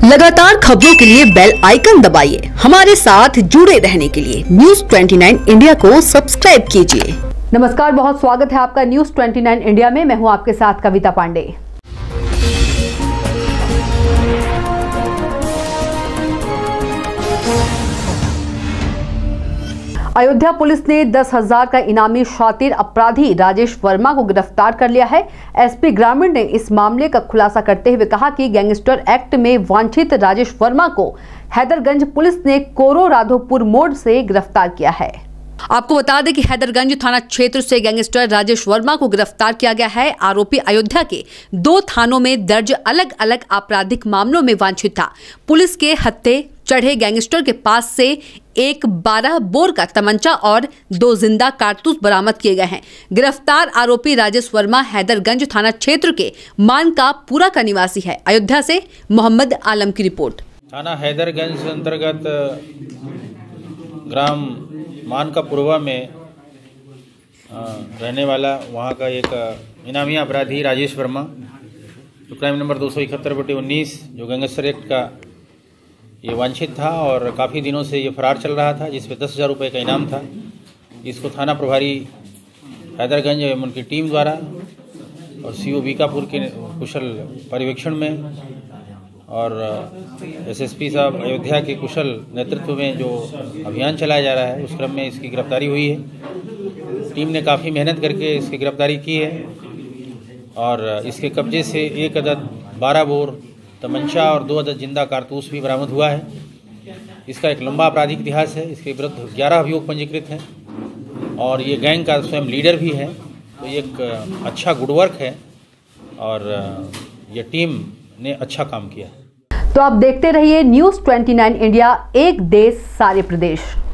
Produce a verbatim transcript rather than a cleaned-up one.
लगातार खबरों के लिए बेल आइकन दबाइए। हमारे साथ जुड़े रहने के लिए न्यूज़ उनतीस इंडिया को सब्सक्राइब कीजिए। नमस्कार, बहुत स्वागत है आपका न्यूज़ उनतीस इंडिया में। मैं हूं आपके साथ कविता पांडे। अयोध्या पुलिस ने दस हजार का इनामी शातिर अपराधी राजेश वर्मा को गिरफ्तार कर लिया है। एसपी ग्रामीण ने इस मामले का खुलासा करते हुए कहा कि गैंगस्टर एक्ट में वांछित राजेश वर्मा को हैदरगंज पुलिस ने कोरो राधोपुर मोड़ से गिरफ्तार किया है। आपको बता दें कि हैदरगंज थाना क्षेत्र से गैंगस्टर राजेश वर्मा को गिरफ्तार किया गया है। आरोपी अयोध्या के दो थानों में दर्ज अलग अलग आपराधिक मामलों में वांछित था। पुलिस के हत्थे चढ़े गैंगस्टर के पास से एक बारह बोर का तमंचा और दो जिंदा कारतूस बरामद किए गए हैं। गिरफ्तार आरोपी राजेश वर्मा हैदरगंज थाना क्षेत्र के मान का पूरा का निवासी है। अयोध्या से मोहम्मद आलम की रिपोर्ट। थाना हैदरगंज अंतर्गत ग्राम मान का पूर्वा में रहने वाला वहाँ का एक इनामी अपराधी राजेश वर्मा, जो क्राइम नंबर दो सौ इकहत्तर बटे उन्नीस जो गैंगस्टर एक्ट का ये वांछित था और काफ़ी दिनों से ये फरार चल रहा था, जिस पे दस हज़ार रुपये का इनाम था। इसको थाना प्रभारी हैदरगंज एवं उनकी टीम द्वारा और सीओ बीकापुर के कुशल पर्यवेक्षण में और एसएसपी साहब अयोध्या के कुशल नेतृत्व में जो अभियान चलाया जा रहा है, उस क्रम में इसकी गिरफ्तारी हुई है। टीम ने काफ़ी मेहनत करके इसकी गिरफ्तारी की है और इसके कब्जे से एक अदद बारह बोर तमंचा और दो अदद जिंदा कारतूस भी बरामद हुआ है। इसका एक लंबा आपराधिक इतिहास है। इसके विरुद्ध ग्यारह अभियोग पंजीकृत हैं और ये गैंग का स्वयं लीडर भी है। तो ये एक अच्छा गुड वर्क है और ये टीम ने अच्छा काम किया। तो आप देखते रहिए न्यूज़ उनतीस इंडिया, एक देश सारे प्रदेश।